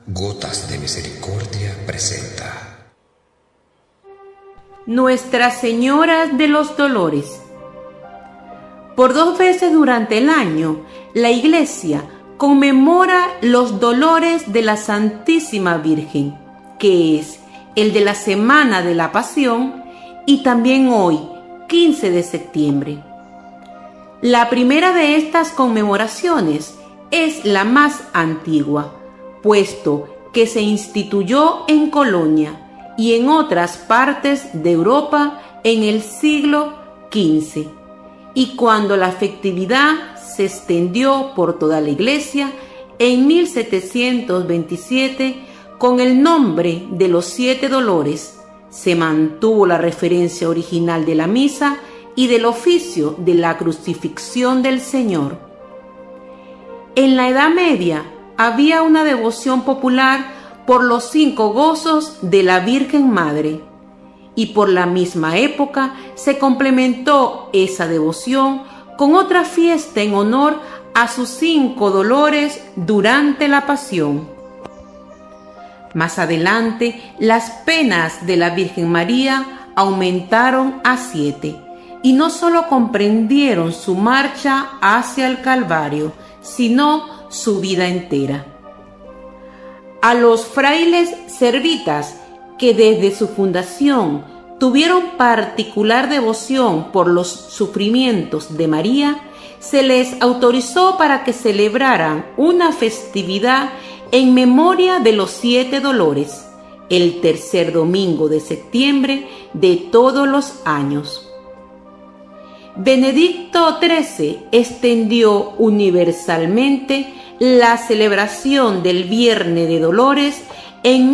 Gotas de Misericordia presenta Nuestra Señora de los Dolores. Por 2 veces durante el año, la Iglesia conmemora los dolores de la Santísima Virgen, que es el de la Semana de la Pasión y también hoy, 15 de septiembre. La primera de estas conmemoraciones es la más antigua, puesto que se instituyó en Colonia y en otras partes de Europa en el siglo XV, y cuando la festividad se extendió por toda la Iglesia en 1727 con el nombre de los 7 dolores, se mantuvo la referencia original de la misa y del oficio de la crucifixión del Señor. En la Edad Media había una devoción popular por los 5 gozos de la Virgen Madre, y por la misma época se complementó esa devoción con otra fiesta en honor a sus 5 dolores durante la Pasión. Más adelante, las penas de la Virgen María aumentaron a 7, y no solo comprendieron su marcha hacia el Calvario, sino su vida entera. A los frailes servitas, que desde su fundación tuvieron particular devoción por los sufrimientos de María, se les autorizó para que celebraran una festividad en memoria de los 7 dolores, el tercer domingo de septiembre de todos los años. Benedicto XIII extendió universalmente la celebración del Viernes de Dolores en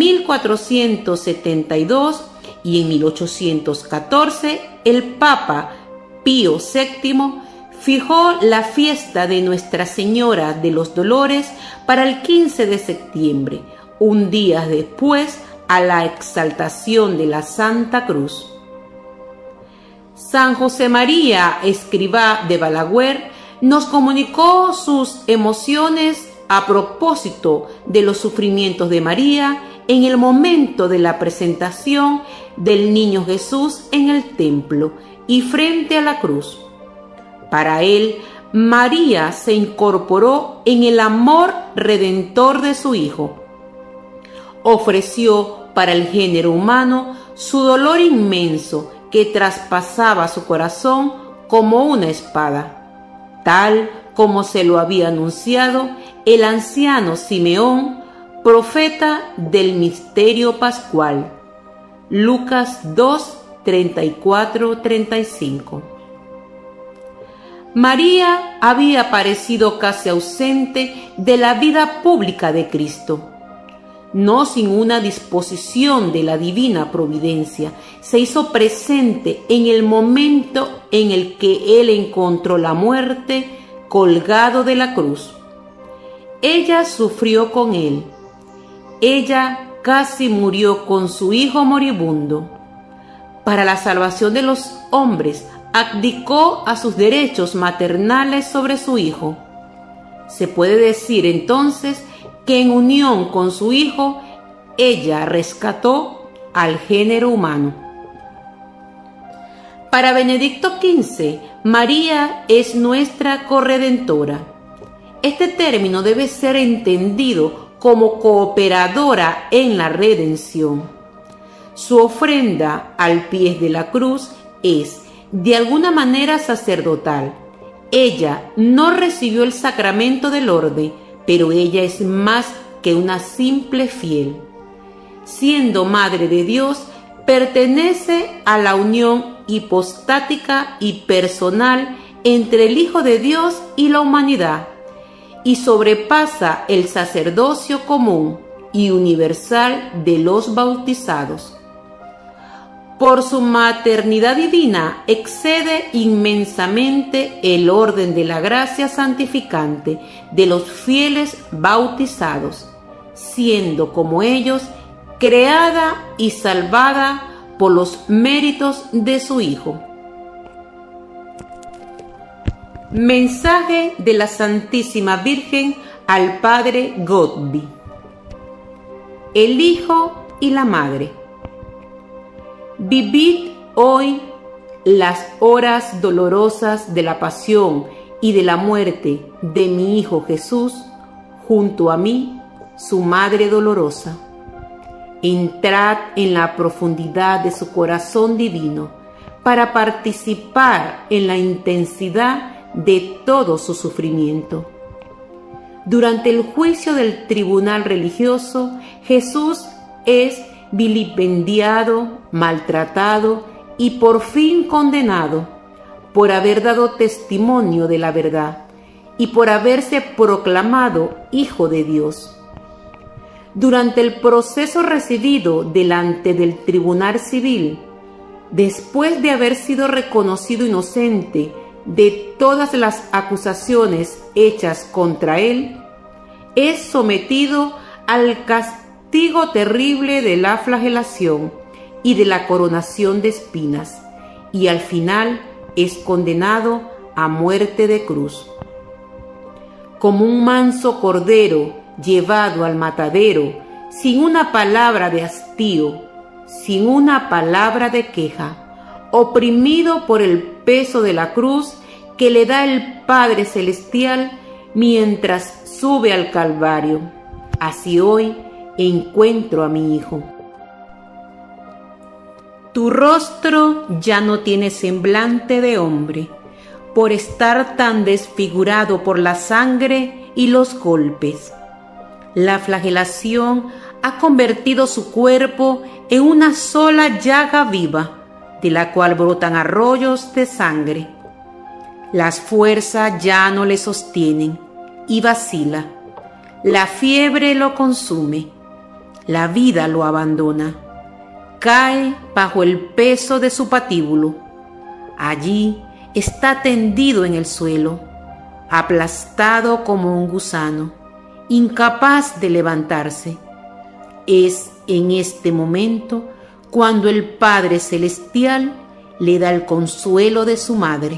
1472 y en 1814 el Papa Pío VII fijó la fiesta de Nuestra Señora de los Dolores para el 15 de septiembre, un día después a la exaltación de la Santa Cruz. San José María Escrivá de Balaguer nos comunicó sus emociones a propósito de los sufrimientos de María en el momento de la presentación del Niño Jesús en el templo y frente a la cruz. Para él, María se incorporó en el amor redentor de su Hijo. Ofreció para el género humano su dolor inmenso que traspasaba su corazón como una espada, tal como se lo había anunciado el anciano Simeón, profeta del misterio pascual. Lucas 2, 34-35. María había parecido casi ausente de la vida pública de Cristo. No sin una disposición de la divina providencia, se hizo presente en el momento en el que Él encontró la muerte colgado de la cruz. Ella sufrió con Él. Ella casi murió con su Hijo moribundo. Para la salvación de los hombres, abdicó a sus derechos maternales sobre su Hijo. Se puede decir entonces que en unión con su Hijo, ella rescató al género humano. Para Benedicto XV, María es nuestra corredentora. Este término debe ser entendido como cooperadora en la redención. Su ofrenda al pie de la cruz es, de alguna manera, sacerdotal. Ella no recibió el sacramento del orden, pero ella es más que una simple fiel. Siendo Madre de Dios, pertenece a la unión hipostática y personal entre el Hijo de Dios y la humanidad, y sobrepasa el sacerdocio común y universal de los bautizados. Por su maternidad divina excede inmensamente el orden de la gracia santificante de los fieles bautizados, siendo como ellos creada y salvada por los méritos de su Hijo. Mensaje de la Santísima Virgen al Padre Godby. el Hijo y la Madre. Vivid hoy las horas dolorosas de la pasión y de la muerte de mi Hijo Jesús, junto a mí, su Madre dolorosa. Entrad en la profundidad de su corazón divino para participar en la intensidad de todo su sufrimiento. Durante el juicio del tribunal religioso, Jesús es vilipendiado, maltratado y por fin condenado por haber dado testimonio de la verdad y por haberse proclamado Hijo de Dios. Durante el proceso recibido delante del tribunal civil, después de haber sido reconocido inocente de todas las acusaciones hechas contra él, es sometido al castigo terrible de la flagelación y de la coronación de espinas, y al final es condenado a muerte de cruz. Como un manso cordero llevado al matadero, sin una palabra de hastío, sin una palabra de queja, oprimido por el peso de la cruz que le da el Padre Celestial mientras sube al Calvario. Así hoy encuentro a mi Hijo. Tu rostro ya no tiene semblante de hombre, por estar tan desfigurado por la sangre y los golpes. La flagelación ha convertido su cuerpo en una sola llaga viva, de la cual brotan arroyos de sangre. Las fuerzas ya no le sostienen y vacila. La fiebre lo consume. La vida lo abandona. Cae bajo el peso de su patíbulo. Allí está tendido en el suelo, aplastado como un gusano, incapaz de levantarse. Es en este momento cuando el Padre Celestial le da el consuelo de su madre.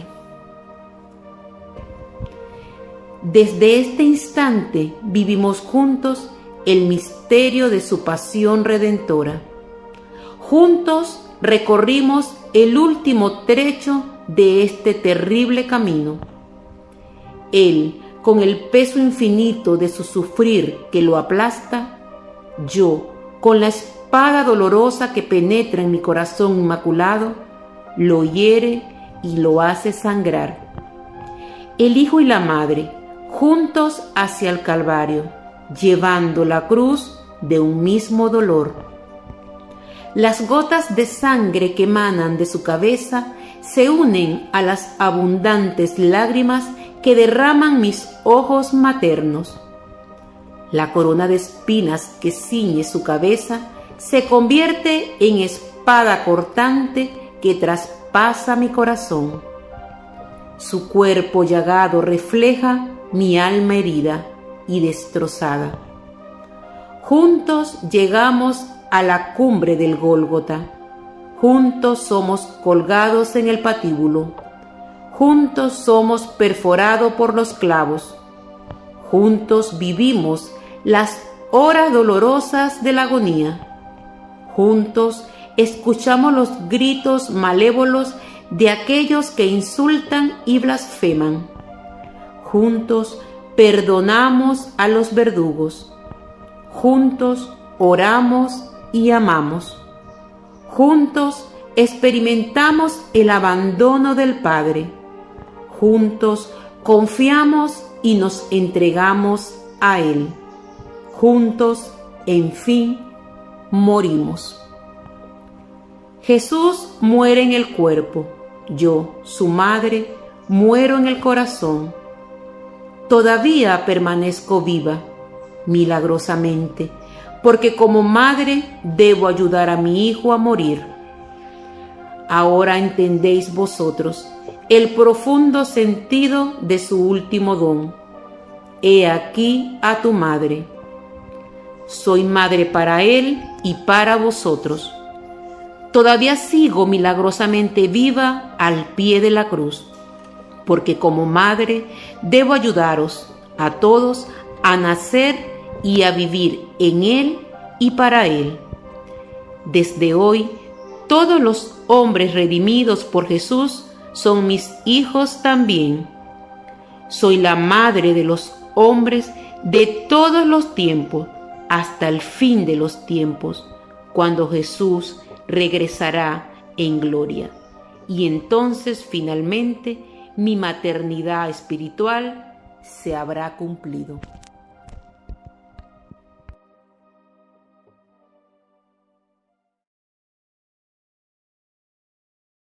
Desde este instante vivimos juntos el misterio de su pasión redentora. Juntos recorrimos el último trecho de este terrible camino. Él, con el peso infinito de su sufrir que lo aplasta, yo, con la espada dolorosa que penetra en mi corazón inmaculado, lo hiere y lo hace sangrar. El Hijo y la Madre, juntos hacia el Calvario, llevando la cruz de un mismo dolor. Las gotas de sangre que emanan de su cabeza se unen a las abundantes lágrimas que derraman mis ojos maternos. La corona de espinas que ciñe su cabeza se convierte en espada cortante que traspasa mi corazón. Su cuerpo llagado refleja mi alma herida y destrozada. Juntos llegamos a la cumbre del Gólgota. Juntos somos colgados en el patíbulo. Juntos somos perforados por los clavos. Juntos vivimos las horas dolorosas de la agonía. Juntos escuchamos los gritos malévolos de aquellos que insultan y blasfeman. Juntos perdonamos a los verdugos. Juntos oramos y amamos. Juntos experimentamos el abandono del Padre. Juntos confiamos y nos entregamos a Él. Juntos, en fin, morimos. Jesús muere en el cuerpo. Yo, su madre, muero en el corazón. Todavía permanezco viva, milagrosamente, porque como madre debo ayudar a mi hijo a morir. Ahora entendéis vosotros el profundo sentido de su último don. He aquí a tu madre. Soy madre para él y para vosotros. Todavía sigo milagrosamente viva al pie de la cruz, porque como madre debo ayudaros a todos a nacer y a vivir en él y para Él. Desde hoy, todos los hombres redimidos por Jesús son mis hijos también. Soy la madre de los hombres de todos los tiempos, hasta el fin de los tiempos, cuando Jesús regresará en gloria. Y entonces finalmente mi maternidad espiritual se habrá cumplido.